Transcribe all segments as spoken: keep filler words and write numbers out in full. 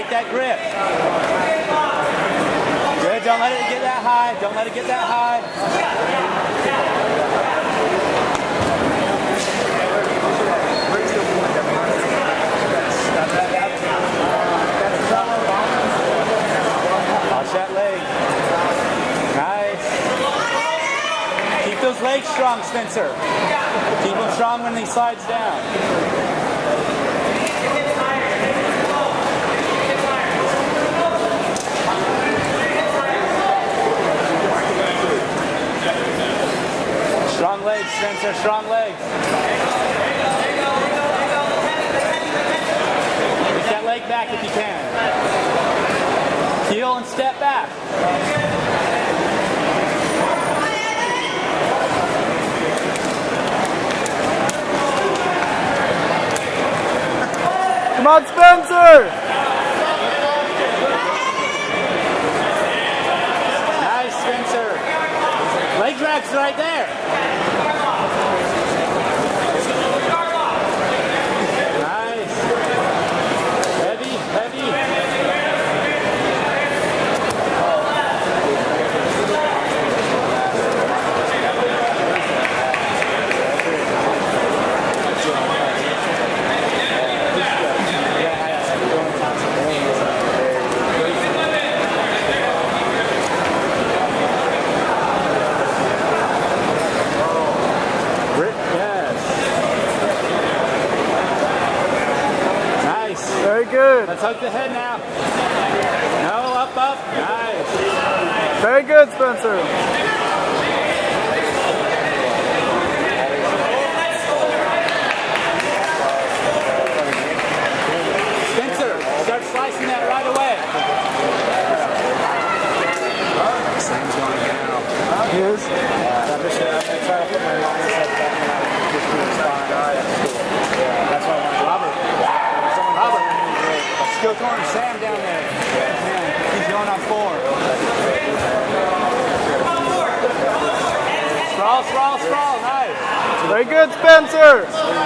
that grip. Good, don't let it get that high. Don't let it get that high. Watch that leg. Nice. Keep those legs strong, Spencer. Keep them strong when he slides down. Strong legs, Spencer, strong legs. Get that leg back if you can. Heel and step back. Come on, Spencer! Nice, Spencer. Leg drag's right there. Nice. Heavy, heavy. Very good. Let's hug the head now. No, up, up. Nice. Very good, Spencer. Spencer, start slicing that right away. Sam's going down. He is? Yeah. I'm just going to try to put my mindset back in my just do the spine. All right, that's cool. Yeah, that's what I want. Robert. Robert. Still throwing Sam down there. Man, he's going on four. Sprawl, sprawl, sprawl. Nice. Very good, Spencer.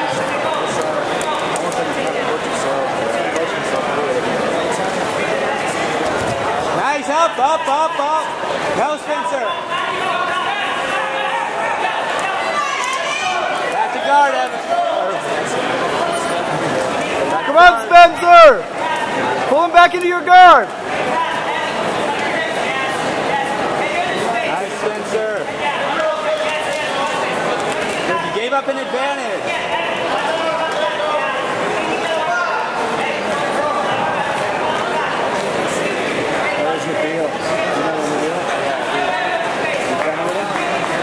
Nice. Up, up, up, up. No, Spencer. Back to guard, Evan. Come on, Spencer. Pull him back into your guard. Nice, Spencer. Good, you gave up an advantage. There's your deal. You know what the deal? You done with it?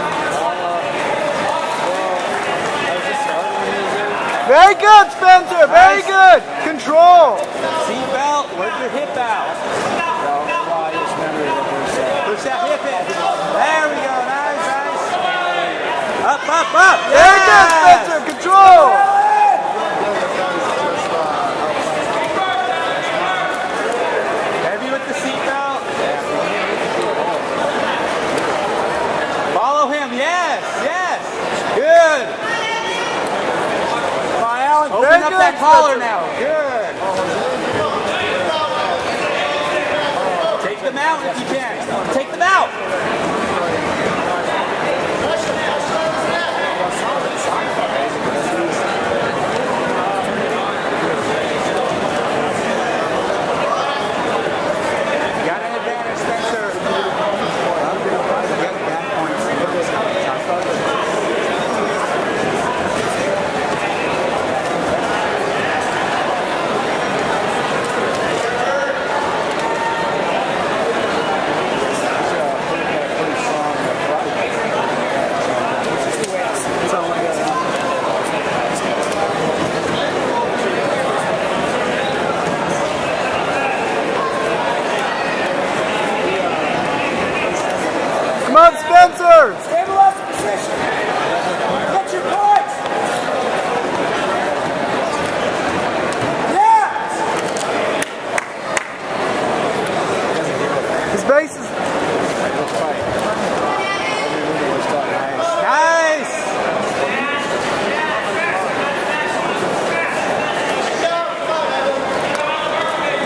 Very good, Spencer. Very good. Control. Seat belt. Work your hip out. Push that hip in. There we go. Nice, nice. Up, up, up. Very good, Spencer. Control. Heavy with the seat belt. Follow him. Yes, yes. Good. Come on, Alan. Open Very up good, that collar Spencer. now. Good. Take them out if you can. Take them out. Got an advantage, Spencer. Got back points.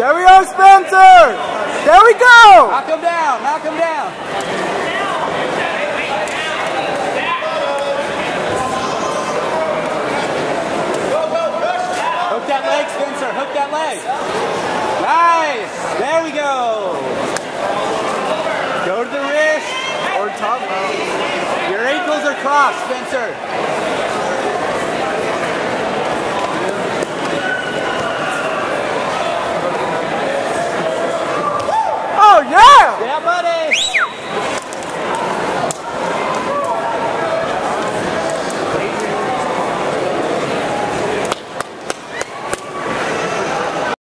There we go, Spencer! There we go! Knock him down, knock him down. Hook that leg, Spencer, hook that leg. Nice, there we go. Go to the wrist. Or top mount. Your ankles are crossed, Spencer. Oh, yeah! Yeah, buddy.